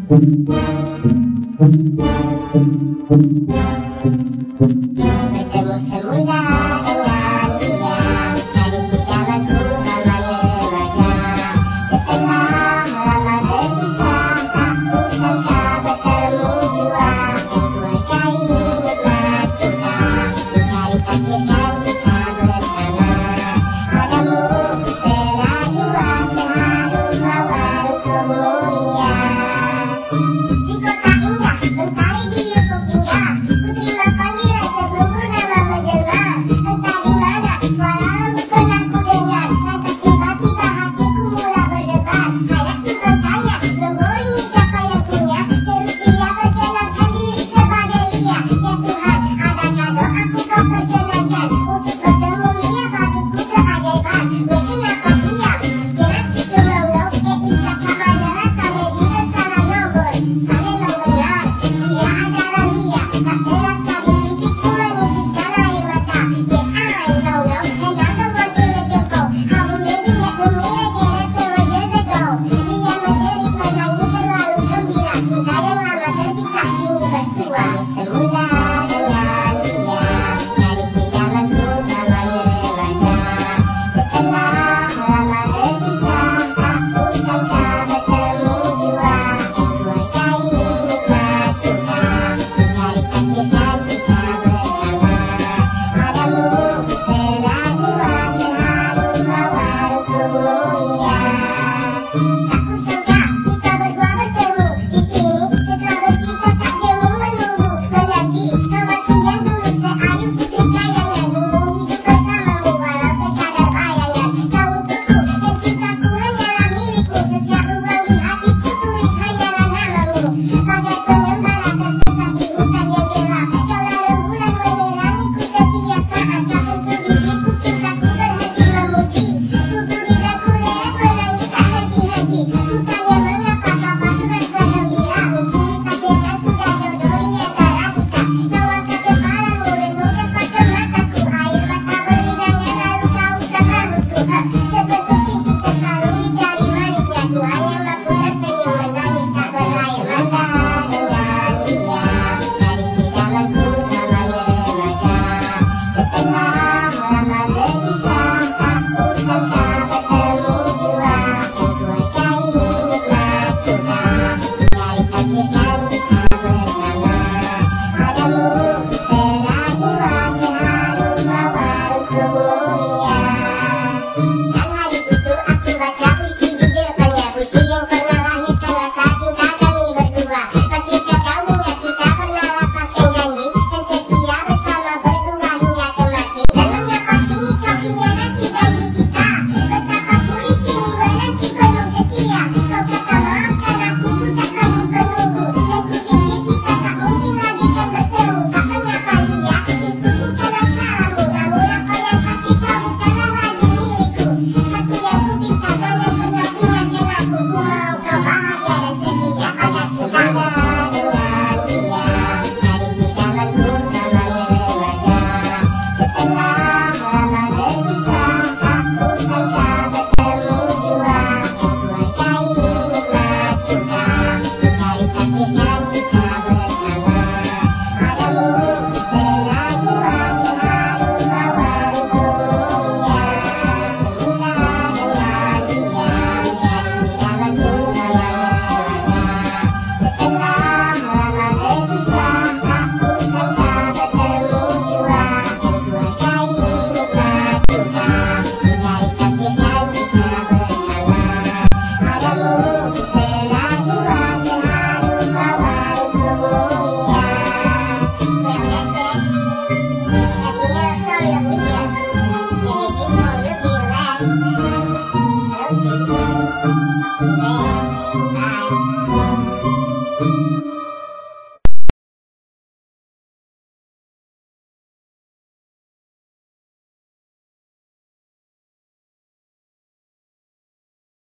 Bertemu semula dengan dia dari segalaku sama remaja. Setelah lama berpisah, tak kusangka bertemu jua. Keluargai nikmat cinta, dikari takdirkan kita bersama. Padamu ku serah jiwa, seharum mawar untukmu ya. Di kota indah, mentari di ufuk hingga, ku terima panggilan sebelum purnama menjelma. Entah di mana suaramu pernah ku dengar, lantas tiba-tiba hatiku mula berdebar. Hayatku bertanya, nombor ini siapa yang punya? Terus dia perkenalkan diri sebagai Lia. Ya Tuhan, adakah doaku kau perkenalkan untuk bertemu Lia bagiku keajaiban. Weh kenapa diam? Jelas kecolong ijak kamana kami bila salah nombor. Saling mengenal, dia adalah Lia. Tak terasa di pipiku menipis air mata. Yes, I know, and I don't want to let you go. How amazing that we made again after years ago. Dia menjerit menangis terlalu gembira. Cinta yang lama terpisah kini bersua. Semula dengan dia dari segalaku sama remaja. Setelah lama berpisah, tak kusangka bertemu jua. Keluargai nikmat cinta, dikari takdirkan kita bersama. Padamu ku serah jiwa, seharum mawar untukmu ya.